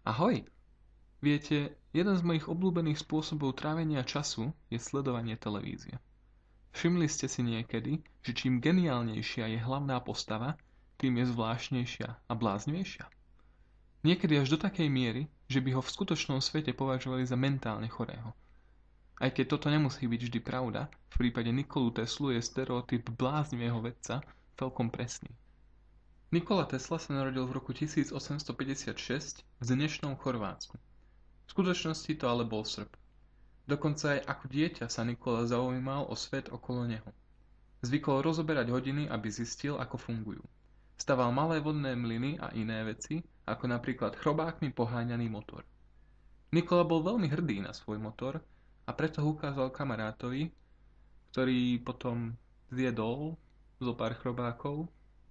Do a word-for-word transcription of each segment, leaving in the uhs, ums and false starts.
Ahoj! Viete, jeden z mojich obľúbených spôsobov trávenia času je sledovanie televízie. Všimli ste si niekedy, že čím geniálnejšia je hlavná postava, tým je zvláštnejšia a bláznivejšia? Niekedy až do takej miery, že by ho v skutočnom svete považovali za mentálne chorého. Aj keď toto nemusí byť vždy pravda, v prípade Nikolu Teslu je stereotyp bláznivého vedca celkom presný. Nikola Tesla sa narodil v roku tisícosemstopäťdesiatšesť v dnešnom Chorvátsku. V skutočnosti to ale bol Srb. Dokonca aj ako dieťa sa Nikola zaujímal o svet okolo neho. Zvykol rozoberať hodiny, aby zistil, ako fungujú. Staval malé vodné mlyny a iné veci, ako napríklad chrobákmi poháňaný motor. Nikola bol veľmi hrdý na svoj motor a preto ho ukázal kamarátovi, ktorý potom zjedol zo pár chrobákov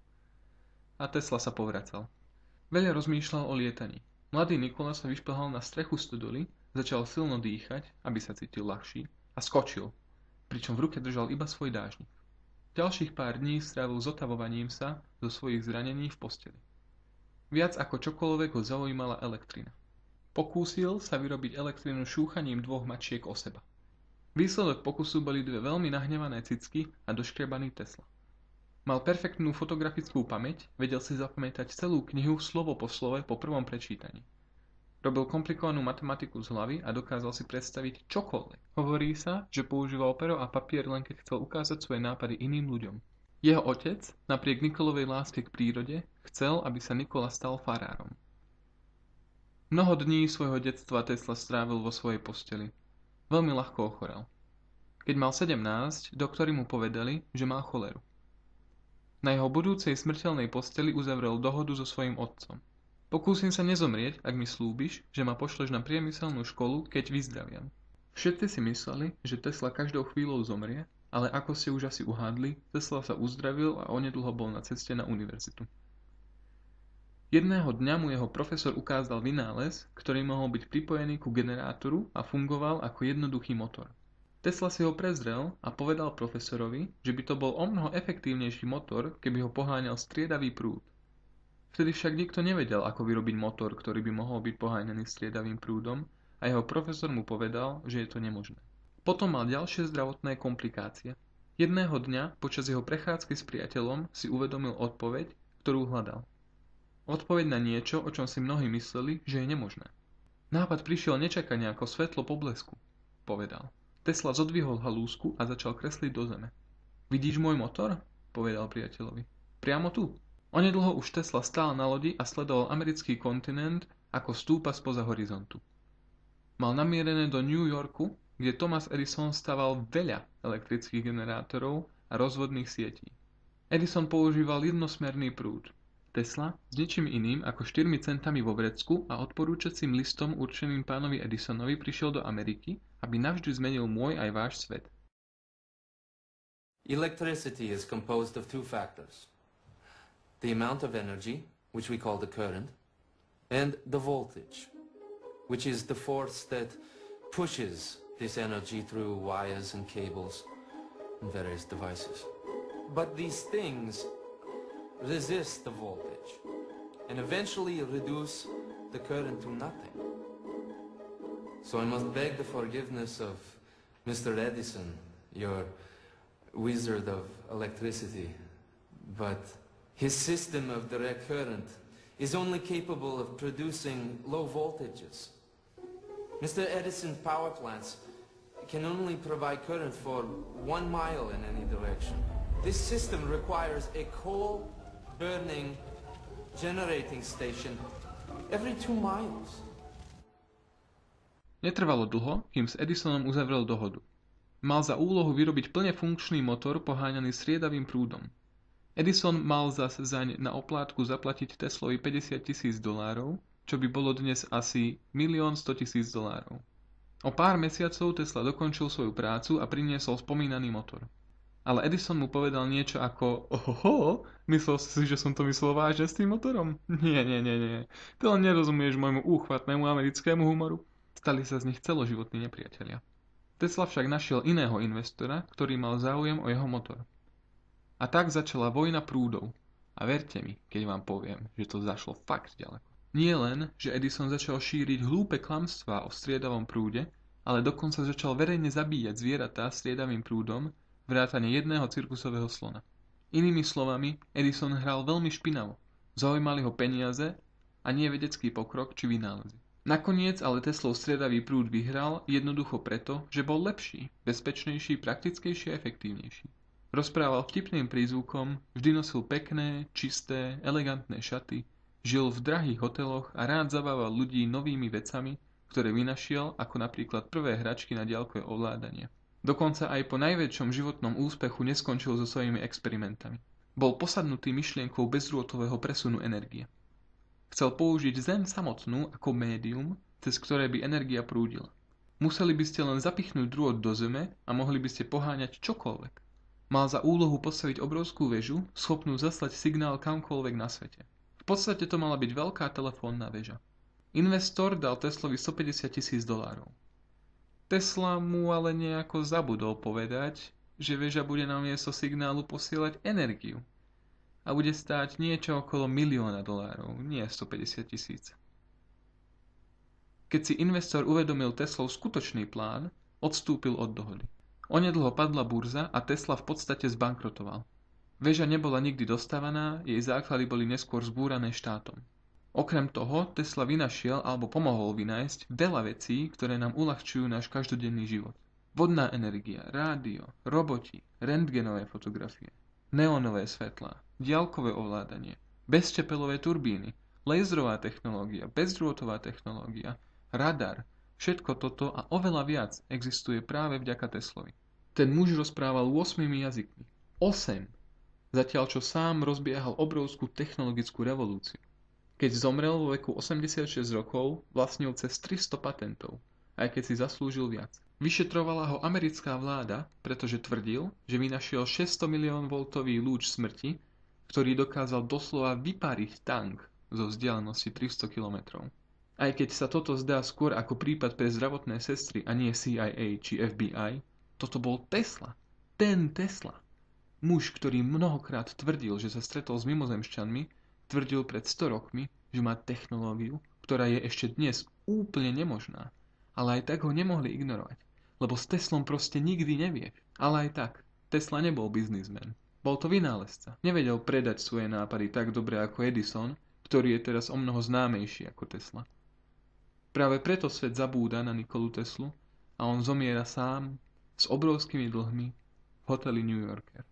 a Tesla sa povracal. Veľa rozmýšľal o lietaní. Mladý Nikola sa vyšplhal na strechu stodoly, začal silno dýchať, aby sa cítil ľahší, a skočil, pričom v ruke držal iba svoj dážnik. Ďalších pár dní strávil zotavovaním sa zo svojich zranení v posteli. Viac ako čokoľvek ho zaujímala elektrina. Pokúsil sa vyrobiť elektrinu šúchaním dvoch mačiek o seba. Výsledok pokusu boli dve veľmi nahnevané cicky a doškrebaný Tesla. Mal perfektnú fotografickú pamäť, vedel si zapamätať celú knihu slovo po slove po prvom prečítaní. Robil komplikovanú matematiku z hlavy a dokázal si predstaviť čokoľvek. Hovorí sa, že používal pero a papier len keď chcel ukázať svoje nápady iným ľuďom. Jeho otec, napriek Nikolovej láske k prírode, chcel, aby sa Nikola stal farárom. Mnoho dní svojho detstva Tesla strávil vo svojej posteli. Veľmi ľahko ochorel. Keď mal sedemnásť, doktori mu povedali, že má choleru. Na jeho budúcej smrteľnej posteli uzavrel dohodu so svojím otcom. Pokúsim sa nezomrieť, ak mi slúbiš, že ma pošleš na priemyselnú školu, keď vyzdraviam. Všetci si mysleli, že Tesla každou chvíľou zomrie, ale ako ste už asi uhádli, Tesla sa uzdravil a onedlho bol na ceste na univerzitu. Jedného dňa mu jeho profesor ukázal vynález, ktorý mohol byť pripojený ku generátoru a fungoval ako jednoduchý motor. Tesla si ho prezrel a povedal profesorovi, že by to bol omnoho efektívnejší motor, keby ho poháňal striedavý prúd. Vtedy však nikto nevedel, ako vyrobiť motor, ktorý by mohol byť poháňaný striedavým prúdom, a jeho profesor mu povedal, že je to nemožné. Potom mal ďalšie zdravotné komplikácie. Jedného dňa, počas jeho prechádzky s priateľom, si uvedomil odpoveď, ktorú hľadal. Odpoveď na niečo, o čom si mnohí mysleli, že je nemožné. Nápad prišiel nečakane ako svetlo po blesku, povedal. Tesla zodvihol halúsku a začal kresliť do zeme. Vidíš môj motor? Povedal priateľovi. Priamo tu. Onedlho už Tesla stál na lodi a sledoval americký kontinent, ako stúpa spoza horizontu. Mal namierené do New Yorku, kde Thomas Edison staval veľa elektrických generátorov a rozvodných sietí. Edison používal jednosmerný prúd. Tesla s ničím iným ako štyrmi centami vo vrecku a odporúčacím listom určeným pánovi Edisonovi prišiel do Ameriky, aby navždy zmenil môj aj váš svet. Electricity is composed of two factors. The amount of energy, which we call the current, and the voltage, which is the force that pushes this energy through wires and cables and various devices. But these things resist the voltage and eventually reduce the current to nothing. So I must beg the forgiveness of Mister Edison, your wizard of electricity, but his system of direct current is only capable of producing low voltages. Mister Edison's power plants can only provide current for one mile in any direction. This system requires a coal-burning generating station every two miles. Netrvalo dlho, kým s Edisonom uzavrel dohodu. Mal za úlohu vyrobiť plne funkčný motor poháňaný striedavým prúdom. Edison mal zas zaň na oplátku zaplatiť Teslovi päťdesiat tisíc dolárov, čo by bolo dnes asi milión sto tisíc dolárov. O pár mesiacov Tesla dokončil svoju prácu a priniesol spomínaný motor. Ale Edison mu povedal niečo ako ohoho, myslel si, že som to myslel vážne s tým motorom? Nie, nie, nie, nie. Ty len nerozumieš môjmu úchvatnému americkému humoru. Stali sa z nich celoživotní nepriatelia. Tesla však našiel iného investora, ktorý mal záujem o jeho motor. A tak začala vojna prúdov. A verte mi, keď vám poviem, že to zašlo fakt ďaleko. Nie len, že Edison začal šíriť hlúpe klamstvá o striedavom prúde, ale dokonca začal verejne zabíjať zvieratá striedavým prúdom, vrátane jedného cirkusového slona. Inými slovami, Edison hral veľmi špinavo. Zaujímali ho peniaze a nie vedecký pokrok či vynálezy. Nakoniec ale Teslov striedavý prúd vyhral jednoducho preto, že bol lepší, bezpečnejší, praktickejší a efektívnejší. Rozprával vtipným prízvukom, vždy nosil pekné, čisté, elegantné šaty, žil v drahých hoteloch a rád zabával ľudí novými vecami, ktoré vynašiel, ako napríklad prvé hračky na diaľkové ovládanie. Dokonca aj po najväčšom životnom úspechu neskončil so svojimi experimentami. Bol posadnutý myšlienkou bezdrôtového presunu energie. Chcel použiť Zem samotnú ako médium, cez ktoré by energia prúdila. Museli by ste len zapichnúť drôt do Zeme a mohli by ste poháňať čokoľvek. Mal za úlohu postaviť obrovskú väžu, schopnú zaslať signál kamkoľvek na svete. V podstate to mala byť veľká telefónna väža. Investor dal Teslovi stopäťdesiat tisíc dolárov. Tesla mu ale nejako zabudol povedať, že väža bude namiesto signálu posielať energiu a bude stáť niečo okolo milióna dolárov, nie stopäťdesiat tisíc. Keď si investor uvedomil Teslov skutočný plán, odstúpil od dohody. Onedlho padla burza a Tesla v podstate zbankrotoval. Väža nebola nikdy dostávaná, jej základy boli neskôr zbúrané štátom. Okrem toho, Tesla vynašiel alebo pomohol vynájsť veľa vecí, ktoré nám uľahčujú náš každodenný život. Vodná energia, rádio, roboti, rentgenové fotografie, neonové svetlá, diaľkové ovládanie, beztepelové turbíny, laserová technológia, bezdrôtová technológia, radar, všetko toto a oveľa viac existuje práve vďaka Teslovi. Ten muž rozprával ôsmimi jazykmi. osem. Zatiaľ čo sám rozbiehal obrovskú technologickú revolúciu. Keď zomrel vo veku osemdesiatšesť rokov, vlastnil cez tristo patentov, aj keď si zaslúžil viac. Vyšetrovala ho americká vláda, pretože tvrdil, že vynašiel šesťsto milión voltový lúč smrti, ktorý dokázal doslova vypáriť tank zo vzdialenosti tristo kilometrov. Aj keď sa toto zdá skôr ako prípad pre zdravotné sestry a nie C I A či F B I, toto bol Tesla. Ten Tesla. Muž, ktorý mnohokrát tvrdil, že sa stretol s mimozemšťanmi, tvrdil pred sto rokmi, že má technológiu, ktorá je ešte dnes úplne nemožná. Ale aj tak ho nemohli ignorovať, lebo s Teslom proste nikdy nevieš. Ale aj tak, Tesla nebol biznismen. Bol to vynálezca. Nevedel predať svoje nápady tak dobre ako Edison, ktorý je teraz omnoho známejší ako Tesla. Práve preto svet zabúda na Nikolu Teslu a on zomiera sám s obrovskými dlhmi v hoteli New Yorker.